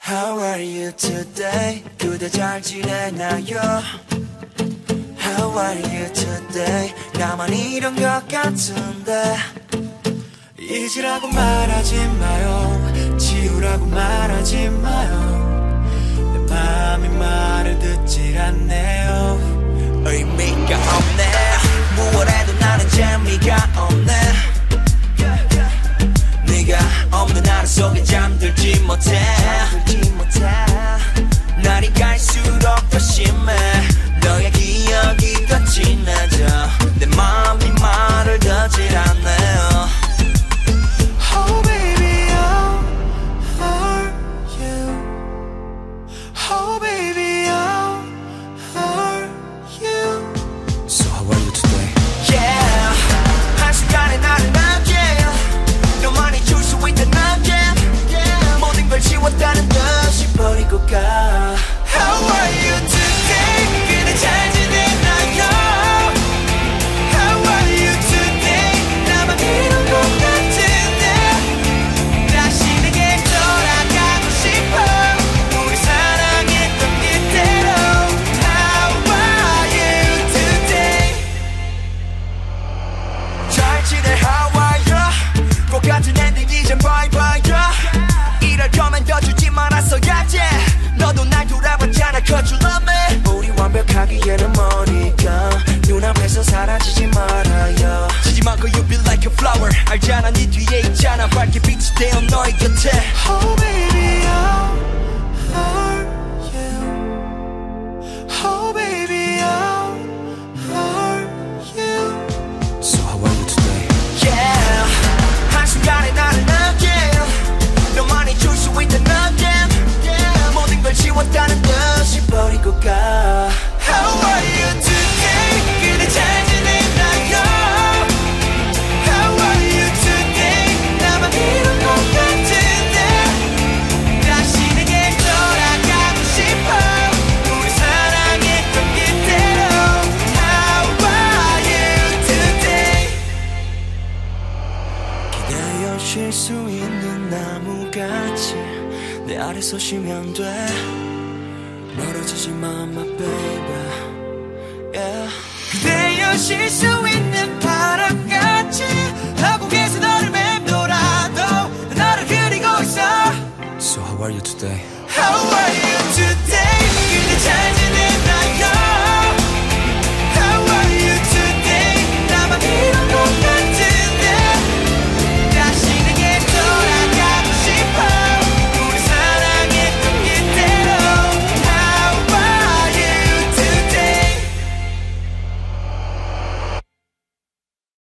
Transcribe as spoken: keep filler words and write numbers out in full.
How are you today? 그대 잘 지내나요? How are you today? 나만 이런 것 같은데 잊으라고 말하지 마요 지우라고 말하지 마요 내 맘이 말을 듣질 않네요 의미가 없네 무얼 해도 나는 재미가 없네 네가 없는 하루 속에 잠들지 못해 날이 갈수록 더 심해 너의 기억이 더 진해져 내 맘이 말을 듣질 않네요 Oh baby how are you Oh baby how are you So how are you today Yeah 한순간에 나를 남겨 너만이 줄 수 있던 남자 모든 걸 지웠다는 듯이 버리고 가 How are you today 그대 잘 지내나요 How are you today 나만 이런 것 같은데 다시 내게 돌아가고 싶어 우리 사랑했던 그대로 How are you today 잘 지내 How are you 똑같은 엔딩 이젠 bye bye 이럴 거면 더 주지 말았어야지 너도 날 돌아봤잖아 Cause you love me 우리 완벽하기에는 머니까 눈앞에서 사라지지 말아요 지지 말고 you be like a flower 알잖아 네 뒤에 있잖아 밝게 빛이 되어 너의 곁에 Oh baby how are you Oh baby how are you So how are you today Yeah 한순간에 나를 남겨 너만이 줄 수 있던 남자 모든 걸 지웠다는 듯이 버리고 가 How are you today 그대 잘 지내나요 How are you today 나만 이런 것 같은데 다시 내게 돌아가고 싶어 우리 사랑했던 그대로 How are you today 기다려 쉴 수 있는 나무같이 내 아래서 쉬면 돼 멀어지지 마 my baby yeah. 그대여 쉴 수 있는 바람같이 하곡에서 너를 맴돌아도 너를 그리고 있어 So how are you today? How are you today?